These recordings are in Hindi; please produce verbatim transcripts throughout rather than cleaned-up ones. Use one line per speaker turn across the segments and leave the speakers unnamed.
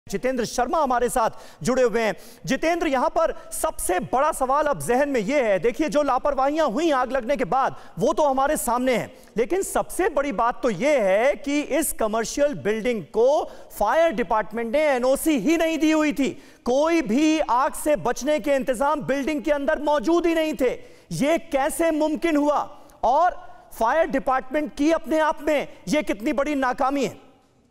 जितेंद्र शर्मा हमारे साथ जुड़े हुए हैं। जितेंद्र, यहां पर सबसे बड़ा सवाल अब जहन में यह है, देखिए जो लापरवाहियां हुई आग लगने के बाद वो तो हमारे सामने है, लेकिन सबसे बड़ी बात तो यह है कि इस कमर्शियल बिल्डिंग को फायर डिपार्टमेंट ने एनओसी ही नहीं दी हुई थी। कोई भी आग से बचने के इंतजाम बिल्डिंग के अंदर मौजूद ही नहीं थे। यह कैसे मुमकिन हुआ और फायर डिपार्टमेंट की अपने आप में यह कितनी बड़ी नाकामी है?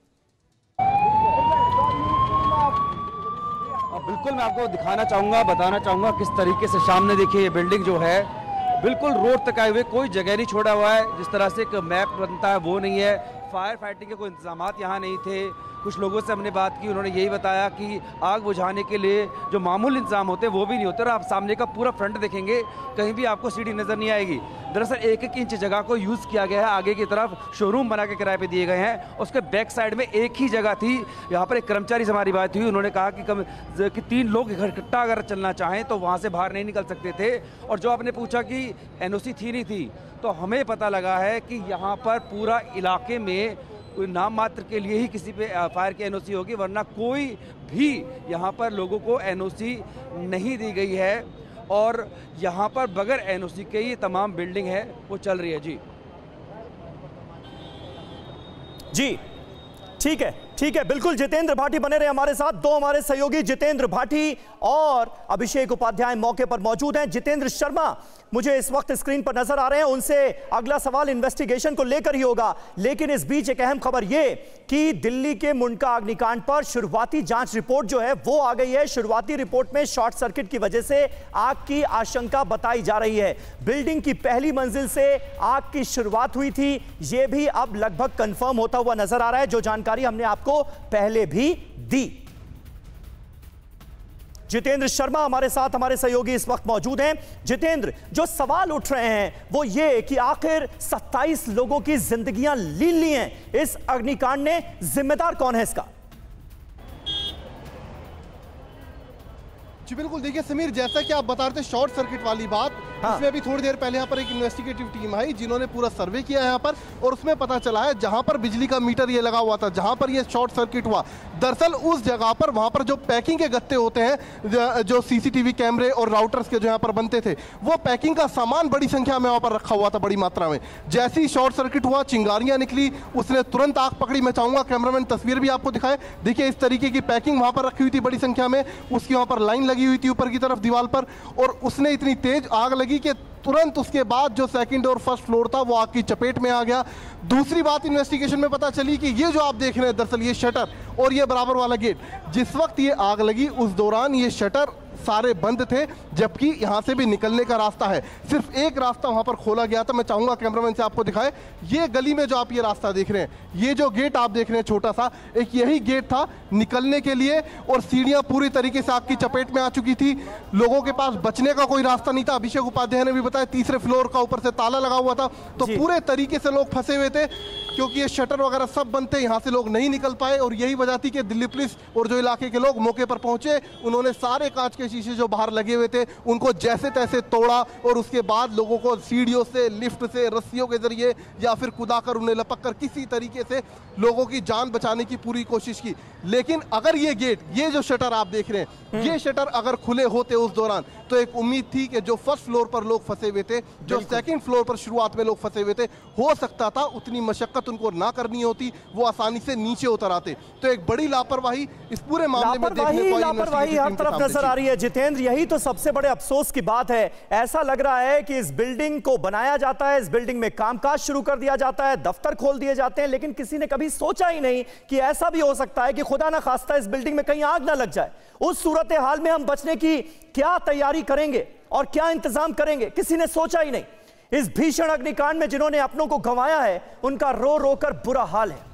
बिल्कुल मैं आपको दिखाना चाहूँगा, बताना चाहूँगा किस तरीके से सामने देखिए ये बिल्डिंग जो है बिल्कुल रोड तक आए हुए, कोई जगह नहीं छोड़ा हुआ है। जिस तरह से एक मैप बनता है वो नहीं है। फायर फाइटिंग के कोई इंतजाम यहाँ नहीं थे। कुछ लोगों से हमने बात की, उन्होंने यही बताया कि आग बुझाने के लिए जो मामूली इंतजाम होते हैं वो भी नहीं होते। और आप सामने का पूरा फ्रंट देखेंगे, कहीं भी आपको सीढ़ी नज़र नहीं आएगी। दरअसल एक एक इंच जगह को यूज़ किया गया है। आगे की तरफ शोरूम बना के किराए पे दिए गए हैं। उसके बैक साइड में एक ही जगह थी। यहाँ पर एक कर्मचारी से हमारी बात हुई, उन्होंने कहा कि कम कि तीन लोग इकट्ठा अगर चलना चाहें तो वहाँ से बाहर नहीं निकल सकते थे। और जो आपने पूछा कि एनओसी थी नहीं थी, तो हमें पता लगा है कि यहाँ पर पूरा इलाके में कोई नाम मात्र के लिए ही किसी पे फायर की एनओसी होगी, वरना कोई भी यहाँ पर लोगों को एनओसी नहीं दी गई है। और यहाँ पर बगैर एनओसी के ये तमाम बिल्डिंग है वो चल रही है। जी
जी ठीक है, ठीक है, बिल्कुल। जितेंद्र भाटी बने रहे हमारे साथ। दो हमारे सहयोगी जितेंद्र भाटी और अभिषेक उपाध्याय मौके पर मौजूद हैं। जितेंद्र शर्मा मुझे इस वक्त स्क्रीन पर नजर आ रहे हैं, उनसे अगला सवाल इन्वेस्टिगेशन को लेकर ही होगा। लेकिन इस बीच एक अहम खबर यह कि दिल्ली के मुंडका अग्निकांड पर शुरुआती जांच रिपोर्ट जो है वो आ गई है। शुरुआती रिपोर्ट में शॉर्ट सर्किट की वजह से आग की आशंका बताई जा रही है। बिल्डिंग की पहली मंजिल से आग की शुरुआत हुई थी, यह भी अब लगभग कंफर्म होता हुआ नजर आ रहा है, जो जानकारी हमने आपको पहले भी दी। जितेंद्र शर्मा हमारे साथ, हमारे सहयोगी इस वक्त मौजूद हैं। जितेंद्र, जो सवाल उठ रहे हैं वो ये कि आखिर सत्ताईस लोगों की जिंदगियां लीन ली हैं, इस अग्निकांड ने जिम्मेदार कौन है इसका?
जी बिल्कुल, देखिए समीर, जैसा कि आप बता रहे थे शॉर्ट सर्किट वाली बात, हाँ। उसमें अभी थोड़ी देर पहले यहाँ पर एक इन्वेस्टिगेटिव टीम आई जिन्होंने पूरा सर्वे किया यहाँ पर, और उसमें पता चला है जहाँ पर बिजली का मीटर ये लगा हुआ था, जहाँ पर ये शॉर्ट सर्किट हुआ, दरअसल उस जगह पर वहाँ पर जो पैकिंग के गत्ते होते हैं, जो सीसीटीवी कैमरे और राउटर्स के जो यहाँ पर बनते थे, वो पैकिंग का सामान बड़ी संख्या में वहाँ पर रखा हुआ था, बड़ी मात्रा में। जैसे ही शॉर्ट सर्किट हुआ, चिंगारियाँ निकली, उसने तुरंत आग पकड़ी। मैं चाहूँगा कैमरामैन तस्वीर भी आपको दिखाए। देखिए इस तरीके की पैकिंग वहाँ पर रखी हुई थी बड़ी संख्या में, उसकी वहाँ पर लाइन लगी हुई थी ऊपर की तरफ दीवार पर, और उसने इतनी तेज आग लगी कि तुरंत उसके बाद जो सेकंड और फर्स्ट फ्लोर था वो आग की चपेट में आ गया। दूसरी बात इन्वेस्टिगेशन में पता चली कि ये जो आप देख रहे हैं, दरअसल ये शटर और ये बराबर वाला गेट, जिस वक्त ये आग लगी उस दौरान ये शटर सारे बंद थे, जबकि यहाँ से भी निकलने का रास्ता है। सिर्फ एक रास्ता वहाँ पर खोला गया था। मैं चाहूँगा कैमरामैन से आपको दिखाए, ये गली में जो आप ये रास्ता देख रहे हैं, ये जो गेट आप देख रहे हैं छोटा सा, एक यही गेट था निकलने के लिए, और सीढ़ियाँ पूरी तरीके से आग की चपेट में आ चुकी थी। लोगों के पास बचने का कोई रास्ता नहीं था। अभिषेक उपाध्याय ने भी बताया तीसरे फ्लोर का ऊपर से ताला लगा हुआ था, तो पूरे तरीके से लोग फंसे हुए थे, क्योंकि ये शटर वगैरह सब बंद थे, यहाँ से लोग नहीं निकल पाए। और यही वजह थी कि दिल्ली पुलिस और जो इलाके के लोग मौके पर पहुंचे, उन्होंने सारे कांच के शीशे जो बाहर लगे हुए थे उनको जैसे तैसे तोड़ा, और उसके बाद लोगों को सीढ़ियों से, लिफ्ट से, रस्सियों के जरिए या फिर कुदाकर उन्हें लपक कर किसी तरीके से लोगों की जान बचाने की पूरी कोशिश की। लेकिन अगर ये गेट, ये जो शटर आप देख रहे हैं, ये शटर अगर खुले होते उस दौरान, तो एक उम्मीद थी कि जो फर्स्ट फ्लोर पर लोग फंसे हुए थे, जो सेकंड फ्लोर पर शुरुआत में लोग फंसे हुए थे, हो सकता था उतनी मशक्कत उनको ना करनी होती, वो आसानी से नीचे उतर आते। तो एक बड़ी लापरवाही इस पूरे मामले में देखने को
लापरवाही हर तरफ नजर आ रही है। जितेंद्र, यही तो सबसे बड़े अफसोस की बात है। ऐसा लग रहा है कि इस बिल्डिंग को बनाया जाता है, इस बिल्डिंग में कामकाज शुरू कर दिया जाता है, दफ्तर खोल दिए जाते हैं, लेकिन किसी ने कभी सोचा ही नहीं कि ऐसा भी हो सकता है कि खुदा ना खास्ता इस बिल्डिंग में कहीं आग ना लग जाए। उस सूरत हाल में हम बचने की क्या तैयारी करेंगे और क्या इंतजाम करेंगे, किसी ने सोचा ही नहीं। इस भीषण अग्निकांड में जिन्होंने अपनों को गंवाया है, उनका रो रो कर बुरा हाल है।